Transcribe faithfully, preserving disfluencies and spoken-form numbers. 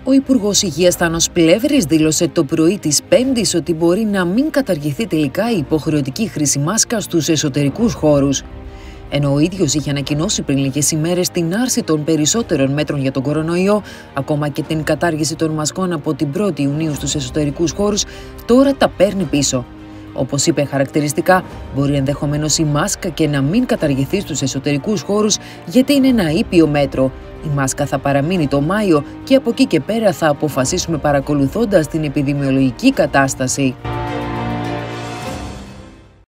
Ο Υπουργός Υγείας Θάνος Πλεύρης δήλωσε το πρωί της Πέμπτης ότι μπορεί να μην καταργηθεί τελικά η υποχρεωτική χρήση μάσκας στους εσωτερικούς χώρους. Ενώ ο ίδιος είχε ανακοινώσει πριν λίγες ημέρες την άρση των περισσότερων μέτρων για τον κορονοϊό, ακόμα και την κατάργηση των μασκών από την πρώτη Ιουνίου στους εσωτερικούς χώρους, τώρα τα παίρνει πίσω. Όπως είπε χαρακτηριστικά, μπορεί ενδεχομένως η μάσκα και να μην καταργηθεί στους εσωτερικούς χώρους, γιατί είναι ένα ήπιο μέτρο. Η μάσκα θα παραμείνει το Μάιο και από εκεί και πέρα θα αποφασίσουμε παρακολουθώντας την επιδημιολογική κατάσταση.